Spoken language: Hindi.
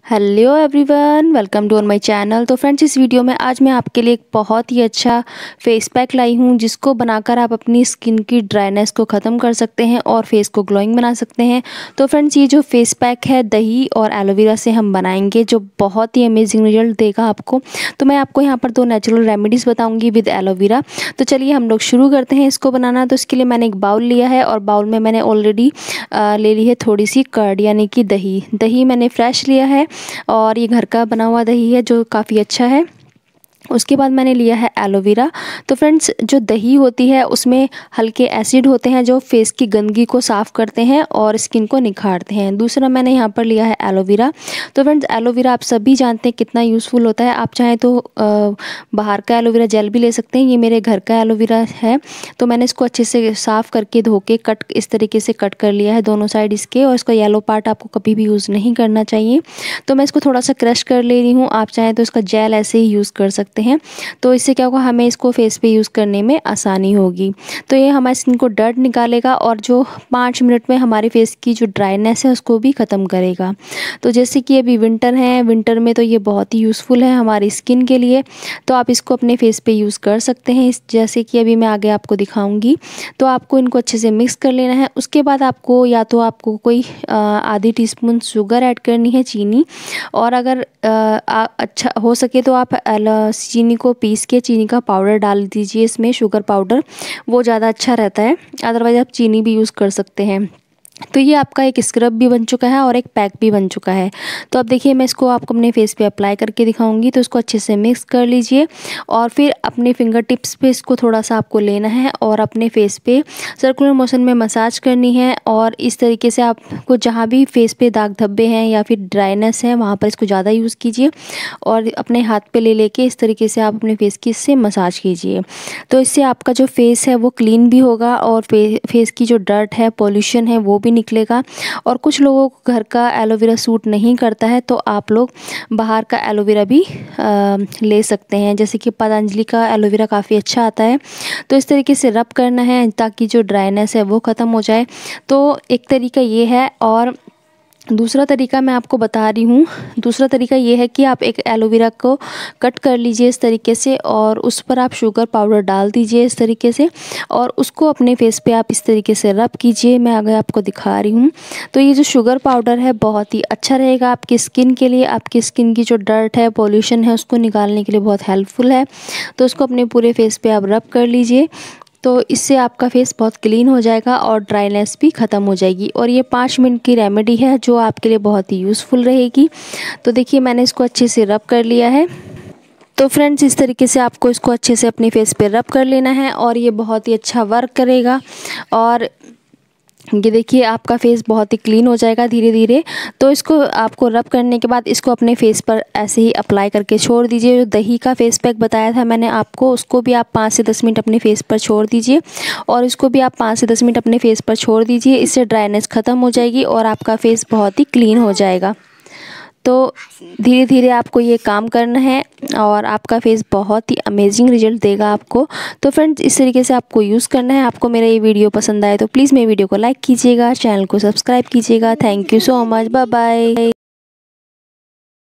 Hello everyone, welcome to on my channel. तो फ्रेंड्स, इस वीडियो में आज मैं आपके लिए एक बहुत ही अच्छा फेस पैक लाई हूँ जिसको बनाकर आप अपनी स्किन की ड्राइनेस को ख़त्म कर सकते हैं और फेस को ग्लोइंग बना सकते हैं। तो फ्रेंड्स, ये जो फेस पैक है दही और एलोवेरा से हम बनाएंगे जो बहुत ही अमेजिंग रिजल्ट देगा आपको। तो मैं आपको यहाँ पर 2 नेचुरल रेमेडीज़ बताऊँगी विद एलोवेरा। तो चलिए हम लोग शुरू करते हैं इसको बनाना। तो इसके लिए मैंने एक बाउल लिया है और बाउल में मैंने ऑलरेडी ले ली है थोड़ी सी कर्ड यानी कि दही मैंने फ्रेश लिया है और ये घर का बना हुआ दही है जो काफ़ी अच्छा है। उसके बाद मैंने लिया है एलोवेरा। तो फ्रेंड्स, जो दही होती है उसमें हल्के एसिड होते हैं जो फेस की गंदगी को साफ़ करते हैं और स्किन को निखारते हैं। दूसरा मैंने यहाँ पर लिया है एलोवेरा। तो फ्रेंड्स, एलोवेरा आप सभी जानते हैं कितना यूज़फुल होता है। आप चाहें तो बाहर का एलोवेरा जेल भी ले सकते हैं। ये मेरे घर का एलोवेरा है। तो मैंने इसको अच्छे से साफ़ करके धो के इस तरीके से कट कर लिया है दोनों साइड इसके, और इसका येलो पार्ट आपको कभी भी यूज़ नहीं करना चाहिए। तो मैं इसको थोड़ा सा क्रश कर ले रही हूँ। आप चाहें तो इसका जेल ऐसे ही यूज़ कर सकते हैं। तो इससे क्या होगा, हमें इसको फेस पे यूज़ करने में आसानी होगी। तो ये हमारी स्किन को डर्ट निकालेगा और जो 5 मिनट में हमारे फेस की जो ड्राइनेस है उसको भी ख़त्म करेगा। तो जैसे कि अभी विंटर है, विंटर में तो ये बहुत ही यूज़फुल है हमारी स्किन के लिए। तो आप इसको अपने फेस पे यूज़ कर सकते हैं। जैसे कि अभी मैं आगे आपको दिखाऊंगी। तो आपको इनको अच्छे से मिक्स कर लेना है। उसके बाद आपको या तो आपको कोई आधी टीस्पून शुगर ऐड करनी है, चीनी। और अगर अच्छा हो सके तो आप चीनी को पीस के चीनी का पाउडर डाल दीजिए इसमें, शुगर पाउडर, वो ज़्यादा अच्छा रहता है। अदरवाइज़ आप चीनी भी यूज़ कर सकते हैं। तो ये आपका एक स्क्रब भी बन चुका है और एक पैक भी बन चुका है। तो अब देखिए मैं इसको आपको अपने फेस पे अप्लाई करके दिखाऊंगी। तो इसको अच्छे से मिक्स कर लीजिए और फिर अपने फिंगर टिप्स पे इसको थोड़ा सा आपको लेना है और अपने फेस पे सर्कुलर मोशन में मसाज करनी है। और इस तरीके से आपको जहाँ भी फेस पे दाग धब्बे हैं या फिर ड्राइनेस है वहाँ पर इसको ज़्यादा यूज़ कीजिए और अपने हाथ पे ले लेके इस तरीके से आप अपने फेस की इससे मसाज कीजिए। तो इससे आपका जो फेस है वो क्लीन भी होगा और फेस की जो डर्ट है, पॉल्यूशन है, वो भी निकलेगा। और कुछ लोगों को घर का एलोवेरा सूट नहीं करता है तो आप लोग बाहर का एलोवेरा भी ले सकते हैं। जैसे कि पतंजलि का एलोवेरा काफ़ी अच्छा आता है। तो इस तरीके से रब करना है ताकि जो ड्राइनेस है वो ख़त्म हो जाए। तो एक तरीका ये है। और दूसरा तरीका मैं आपको बता रही हूँ। दूसरा तरीका ये है कि आप एक एलोवेरा को कट कर लीजिए इस तरीके से और उस पर आप शुगर पाउडर डाल दीजिए इस तरीके से और उसको अपने फेस पे आप इस तरीके से रब कीजिए। मैं आगे आपको दिखा रही हूँ। तो ये जो शुगर पाउडर है बहुत ही अच्छा रहेगा आपकी स्किन के लिए। आपकी स्किन की जो डर्ट है, पॉल्यूशन है, उसको निकालने के लिए बहुत हेल्पफुल है। तो उसको अपने पूरे फेस पे आप रब कर लीजिए। तो इससे आपका फेस बहुत क्लीन हो जाएगा और ड्राइनेस भी ख़त्म हो जाएगी। और ये 5 मिनट की रेमेडी है जो आपके लिए बहुत ही यूज़फुल रहेगी। तो देखिए मैंने इसको अच्छे से रब कर लिया है। तो फ्रेंड्स, इस तरीके से आपको इसको अच्छे से अपने फेस पे रब कर लेना है और ये बहुत ही अच्छा वर्क करेगा। और ये देखिए आपका फेस बहुत ही क्लीन हो जाएगा धीरे धीरे। तो इसको आपको रब करने के बाद इसको अपने फेस पर ऐसे ही अप्लाई करके छोड़ दीजिए। जो दही का फेस पैक बताया था मैंने आपको, उसको भी आप 5 से 10 मिनट अपने फेस पर छोड़ दीजिए और इसको भी आप 5 से 10 मिनट अपने फेस पर छोड़ दीजिए। इससे ड्राइनेस ख़त्म हो जाएगी और आपका फेस बहुत ही क्लीन हो जाएगा। तो धीरे धीरे आपको ये काम करना है और आपका फेस बहुत ही अमेजिंग रिजल्ट देगा आपको। तो फ्रेंड्स, इस तरीके से आपको यूज़ करना है। आपको मेरा ये वीडियो पसंद आए तो प्लीज़ मेरे वीडियो को लाइक कीजिएगा, चैनल को सब्सक्राइब कीजिएगा। Thank you so much, bye bye.